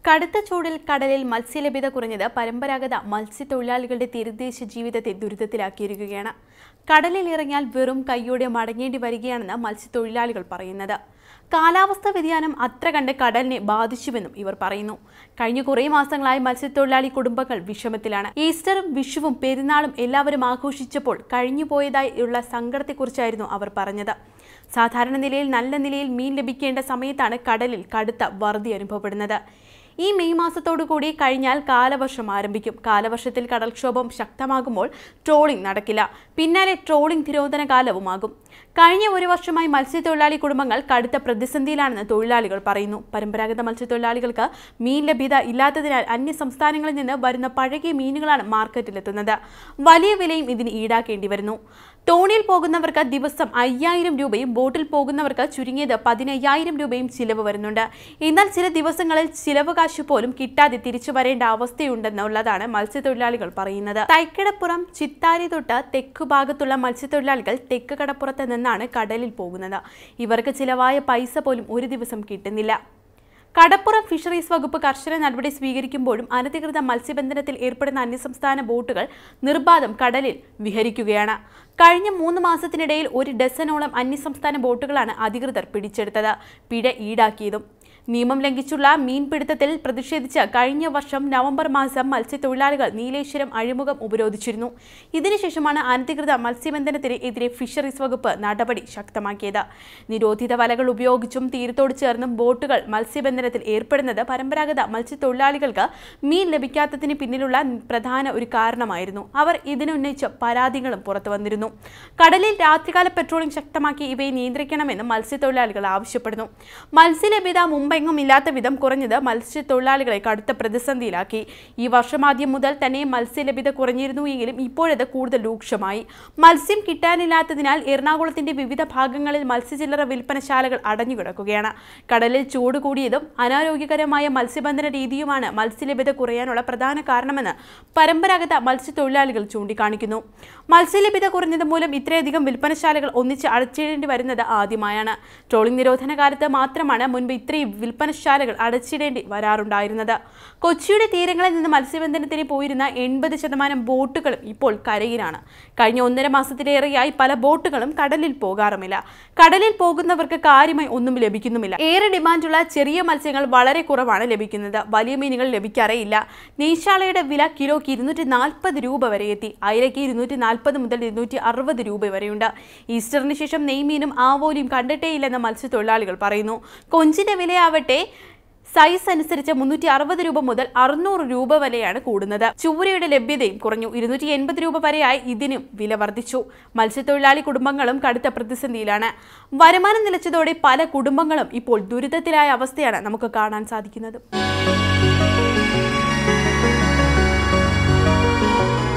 കടുത്ത ചൂടിൽ കടലിൽ മത്സ്യലഭ്യത കുറഞ്ഞത് പരമ്പരാഗത മത്സ്യത്തൊഴിലാളികളുടെ തീരദേശ ജീവിതത്തെ ദുരിതത്തിലാക്കിയിരിക്കുകയാണ്. കടലിൽ ഇറങ്ങിയാൽ വെറും കൈയോടെ മടങ്ങേണ്ടി വരികയാണെന്ന് മത്സ്യത്തൊഴിലാളികൾ പറയുന്നത്. കാലാവസ്ഥാ വ്യതിയാനം അത്ര കണ്ട് കടലിനെ ബാധിച്ചുവെന്നും ഇവർ പറയുന്നു. കഴിഞ്ഞ കുറേ മാസങ്ങളായി മത്സ്യത്തൊഴിലാളി കുടുംബങ്ങൾ വിഷമത്തിലാണ്. ഈസ്റ്ററും വിഷുവും പെരുന്നാളും എല്ലാവരും ആഘോഷിച്ചപ്പോൾ കഴിഞ്ഞുപോയതായുള്ള സങ്കടത്തെക്കുറിച്ചായിരുന്നു അവർ പറഞ്ഞത്. സാധാരണ നിലയിൽ നല്ല നിലയിൽ മീൻ ലഭിക്കേണ്ട സമയത്താണ് കടലിൽ കടുത്ത വറുതി അനുഭവപ്പെടുന്നത്. ഈ മെയ് മാസത്തോടുകൂടി കഴിഞ്ഞാൽ കാലവർഷം ആരംഭിക്കും. കാലവർഷത്തിൽ കടൽക്ഷോഭം ശക്തമാകുമ്പോൾ ട്രോളിംഗ് നടക്കില്ല. പിന്നാലെ ട്രോളിംഗ് നിരോധന കാലവുമാകും. കഴിഞ്ഞ ഒരു വർഷമായി മത്സ്യത്തൊഴിലാളി കുടുംബങ്ങൾ കടുത്ത പ്രതിസന്ധിയിലാണെന്ന് തൊഴിലാളികൾ പറയുന്നു. പരമ്പരാഗത മത്സ്യത്തൊഴിലാളികൾക്ക് മീൻ ലഭ്യത ഇല്ലാത്തതിനാൽ അന്യ സംസ്ഥാനങ്ങളിൽ നിന്ന് വരുന്ന പഴകിയ മീനുകളാണ് മാർക്കറ്റിലെത്തുന്നത്. വലിയ വിലയും ഇതിന് ഈടാക്കേണ്ടി വരുന്നു. തോണിയിൽ പോകുന്നവർക്ക് ദിവസം 5000 രൂപയും ബോട്ടിൽ പോകുന്നവർക്ക് ചുരുങ്ങിയത് 15000 രൂപയും ചിലവ് വരുന്നുണ്ട്. എന്നാൽ ചില ദിവസങ്ങളിൽ ചിലവ് കാശ് പോലും കിട്ടാതെ തിരിച്ചു വരേണ്ട അവസ്ഥയുണ്ടെന്നുള്ളതാണ് മത്സ്യത്തൊഴിലാളികൾ പറയുന്നത്. തൈക്കടപ്പുറം, ചിത്താരി തൊട്ട് തെക്കു ഭാഗത്തുള്ള മത്സ്യത്തൊഴിലാളികൾ തെക്ക് കടപ്പുറത്ത് നിന്നാണ് കടലിൽ പോകുന്നത്. ഇവർക്ക് ചിലവായ പൈസ പോലും ഒരു ദിവസം കിട്ടുന്നില്ല. കടപ്പുറം ഫിഷറീസ് വകുപ്പ് കർശന നടപടി സ്വീകരിക്കുമ്പോഴും അനധികൃത മത്സ്യബന്ധനത്തിൽ ഏർപ്പെടുന്ന അന്യസംസ്ഥാന ബോട്ടുകൾ നിർബാധം കടലിൽ വിഹരിക്കുകയാണ്. കഴിഞ്ഞ 3 മാസത്തിനിടയിൽ 1 ഡസനോളം അന്യസംസ്ഥാന ബോട്ടുകളാണ് അധികൃതർ പിടിച്ചെടുത്തത്, പിഴ ഈടാക്കിയതും. നിയമം ലംഘിച്ചുള്ള മീൻപിടുത്തത്തിൽ പ്രതിഷേധിച്ച് കഴിഞ്ഞ വർഷം നവംബർ മാസം മത്സ്യത്തൊഴിലാളികൾ നീലേശ്വരം അഴിമുഖം ഉപരോധിച്ചിരുന്നു. ഇതിനുശേഷമാണ് അനധികൃത മത്സ്യബന്ധനത്തിന് എതിരെ ഫിഷറീസ് വകുപ്പ് നടപടി ശക്തമാക്കിയത്. നിരോധിത വലകൾ ഉപയോഗിച്ചും തീരത്തോട് ചേർന്നും ബോട്ടുകൾ മത്സ്യബന്ധനത്തിൽ ഏർപ്പെടുന്നത് പരമ്പരാഗത മത്സ്യത്തൊഴിലാളികൾക്ക് മീൻ ലഭിക്കാത്തതിന് പിന്നിലുള്ള പ്രധാന ഒരു കാരണമായിരുന്നു. അവർ ഇതിനുന്നയിച്ച പരാതികളും പുറത്തു വന്നിരുന്നു. കടലിൽ രാത്രികാല പെട്രോളിംഗ് ശക്തമാക്കി ഇവയെ നിയന്ത്രിക്കണമെന്ന് മത്സ്യത്തൊഴിലാളികൾ ആവശ്യപ്പെടുന്നു. മത്സ്യലഭ്യത മുമ്പെങ്ങും ഇല്ലാത്ത വിധം കുറഞ്ഞത് മത്സ്യത്തൊഴിലാളികളെ കടുത്ത പ്രതിസന്ധിയിലാക്കി. ഈ വർഷമാദ്യം മുതൽ തന്നെ മത്സ്യലഭ്യത കുറഞ്ഞിരുന്നു എങ്കിലും ഇപ്പോഴത് കൂടുതൽ രൂക്ഷമായി. മത്സ്യം കിട്ടാനില്ലാത്തതിനാൽ എറണാകുളത്തിന്റെ വിവിധ ഭാഗങ്ങളിൽ മത്സ്യചില്ലറ വിൽപ്പനശാലകൾ അടഞ്ഞുകിടക്കുകയാണ്. കടലിൽ ചൂട് കൂടിയതും അനാരോഗ്യകരമായ മത്സ്യബന്ധന രീതിയുമാണ് മത്സ്യലഭ്യത കുറയാനുള്ള പ്രധാന കാരണമെന്ന് പരമ്പരാഗത മത്സ്യത്തൊഴിലാളികൾ ചൂണ്ടിക്കാണിക്കുന്നു. മത്സ്യലഭ്യത കുറഞ്ഞത് മൂലം ഇത്രയധികം വിൽപ്പനശാലകൾ ഒന്നിച്ച് അടച്ചിടേണ്ടി വരുന്നത് ആദ്യമായാണ്. ട്രോളിംഗ് നിരോധന കാലത്ത് മാത്രമാണ് മുൻപ് ഇത്രയും വിൽപ്പനശാലകൾ അടച്ചിടേണ്ടി വരാറുണ്ടായിരുന്നത്. കൊച്ചിയുടെ തീരങ്ങളിൽ നിന്ന് മത്സ്യബന്ധനത്തിന് പോയിരുന്ന 80% ബോട്ടുകളും ഇപ്പോൾ കരയിലാണ്. കഴിഞ്ഞ 1.5 മാസത്തിലേറെയായി പല ബോട്ടുകളും കടലിൽ പോകാറുമില്ല. കടലിൽ പോകുന്നവർക്ക് കാര്യമായി ഒന്നും ലഭിക്കുന്നുമില്ല. ഏറെ ഡിമാൻഡുള്ള ചെറിയ മത്സ്യങ്ങൾ വളരെ കുറവാണ് ലഭിക്കുന്നത്. വലിയ മീനുകൾ ലഭിക്കാറേയില്ല. നെയ്ച്ചാളയുടെ വില കിലോയ്ക്ക് 240 രൂപ വരെ എത്തി. അയലയ്ക്ക് 240 മുതൽ 260 രൂപ വരെയുണ്ട്. ഈസ്റ്ററിന് ശേഷം നെയ്മീനും ആവോലിയും കണ്ടിട്ടേയില്ലെന്ന് മത്സ്യത്തൊഴിലാളികൾ പറയുന്നു. കൊഞ്ചിന്റെ വിലയാവട്ടെ സൈസ് അനുസരിച്ച് 360 രൂപ മുതൽ 600 രൂപ വരെയാണ് കൂടുന്നത്. ചൂരയുടെ ലഭ്യതയും കുറഞ്ഞു. 280 രൂപ വരെയായി ഇതിനും വില വർദ്ധിച്ചു. മത്സ്യത്തൊഴിലാളി കുടുംബങ്ങളും കടുത്ത പ്രതിസന്ധിയിലാണ്. വരുമാനം നിലച്ചതോടെ പല കുടുംബങ്ങളും ഇപ്പോൾ ദുരിതത്തിലായ അവസ്ഥയാണ് നമുക്ക് കാണാൻ സാധിക്കുന്നത്.